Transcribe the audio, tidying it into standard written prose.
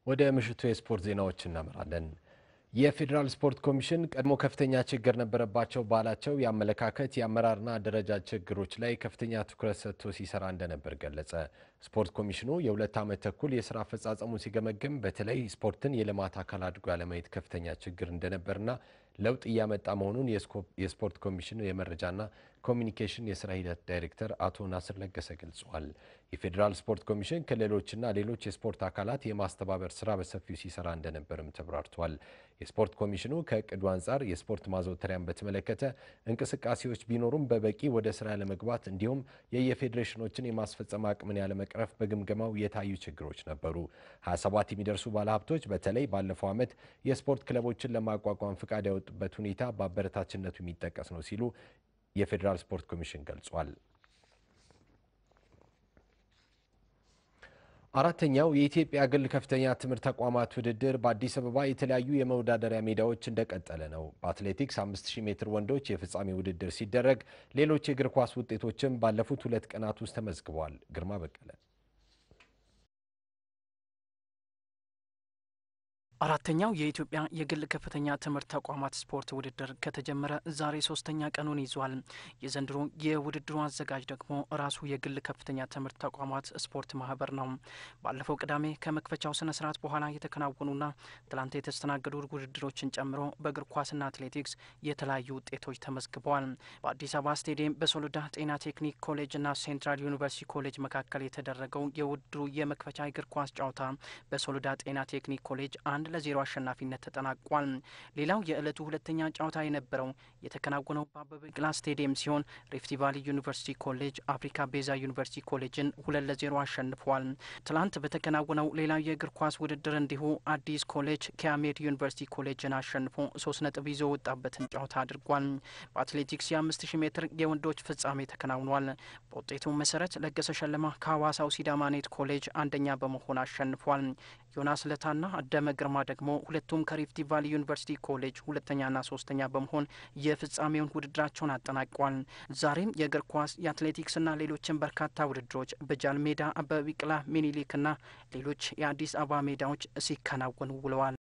ወደ ምሽቱ የስፖርት ዜናዎች እናመራለን። የፌዴራል ስፖርት ኮሚሽን ቀድሞ ከፍተኛ ችግር ነበረባቸው ባላቸው የአመለካከት የአመራርና አደረጃጀት ችግሮች ላይ ከፍተኛ ትኩረት ሰጥቶ ሲሰራ እንደነበር ገለጸ። ስፖርት ኮሚሽኑ የሁለት ዓመት ተኩል የሥራ አፈጻጸሙን ሲገመግም በተለይ ስፖርትን የልማት አካል አድርጎ ያለማየት ከፍተኛ ችግር እንደነበርና ለውጥ እያመጣ መሆኑን የስፖርት ኮሚሽኑ የመረጃና ኮሚኒኬሽን የሥራ ሂደት ዳይሬክተር አቶ ናስር ለገሰ ገልጸዋል። የፌዴራል ስፖርት ኮሚሽን ክልሎችና ሌሎች የስፖርት አካላት የማስተባበር ስራ በሰፊው ሲሰራ እንደነበርም ተብራርቷል። የስፖርት ኮሚሽኑ ከእቅዱ አንጻር የስፖርት ማዘውተሪያን በተመለከተ እንቅስቃሴዎች ቢኖሩም በበቂ ወደ ስራ ያለመግባት እንዲሁም የፌዴሬሽኖችን የማስፈጸም አቅምን ያለመቅረፍ በግምገማው የታዩ ችግሮች ነበሩ። 27 የሚደርሱ ባለሀብቶች በተለይ ባለፈው ዓመት የስፖርት ክለቦችን ለማቋቋም ፍቃድ ያወጡበት ሁኔታ በአበረታችነቱ የሚጠቀስ ነው ሲሉ የፌዴራል ስፖርት ኮሚሽን ገልጿል። አራተኛው የኢትዮጵያ ግል ከፍተኛ ትምህርት ተቋማት ውድድር በአዲስ አበባ የተለያዩ የመወዳደሪያ ሜዳዎች እንደቀጠለ ነው። በአትሌቲክስ 5000 ሜትር ወንዶች የፍጻሜ ውድድር ሲደረግ ሌሎች የእግር ኳስ ውጤቶችም ባለፉት 2 ቀናት ውስጥ ተመዝግበዋል። ግርማ በቀለ አራተኛው የኢትዮጵያ የግል ከፍተኛ ትምህርት ተቋማት ስፖርት ውድድር ከተጀመረ ዛሬ 3ኛ ቀኑን ይዟል። የዘንድሮ የውድድሩ አዘጋጅ ደግሞ ራሱ የግል ከፍተኛ ትምህርት ተቋማት ስፖርት ማህበር ነው። ባለፈው ቅዳሜ ከመክፈቻው ስነ ስርዓት በኋላ የተከናወኑና ትላንት የተስተናገዱ ውድድሮችን ጨምሮ በእግር ኳስና አትሌቲክስ የተለያዩ ውጤቶች ተመዝግበዋል። በአዲስ አበባ ስቴዲየም በሶሎዳ ጤና ቴክኒክ ኮሌጅና ሴንትራል ዩኒቨርሲቲ ኮሌጅ መካከል የተደረገው የውድድሩ የመክፈቻ እግር ኳስ ጨዋታ በሶሎዳ ጤና ቴክኒክ ኮሌጅ 1-0 አሸናፊነት ተጠናቋል። ሌላው የዕለቱ ሁለተኛ ጨዋታ የነበረው የተከናወነው በአበበ ቢቂላ ስቴዲየም ሲሆን ሪፍት ቫሊ ዩኒቨርሲቲ ኮሌጅ አፍሪካ ቤዛ ዩኒቨርሲቲ ኮሌጅን 2-0 አሸንፏል። ትላንት በተከናወነው ሌላው የእግር ኳስ ውድድር እንዲሁ አዲስ ኮሌጅ ከአሜድ ዩኒቨርሲቲ ኮሌጅን አሸንፎ 3 ነጥብ ይዞ ወጣበትን ጨዋታ አድርጓል። በአትሌቲክስ የ5000 ሜትር የወንዶች ፍጻሜ ተከናውኗል። በውጤቱ መሰረት ለገሰ ሸለማ ከሐዋሳው ሲዳማ ኔት ኮሌጅ አንደኛ በመሆን አሸንፏል። ዮናስ ለታና አደመ ግርማ ደግሞ ሁለቱም ከሪፍት ቫሊ ዩኒቨርሲቲ ኮሌጅ ሁለተኛና ሶስተኛ በመሆን የፍጻሜውን ውድድራቸውን አጠናቋል። ዛሬም የእግር ኳስ የአትሌቲክስና ሌሎችን በርካታ ውድድሮች በጃል ሜዳ፣ አበበ ቢቂላ፣ ሚኒሊክና ሌሎች የአዲስ አበባ ሜዳዎች ሲከናወኑ ውለዋል።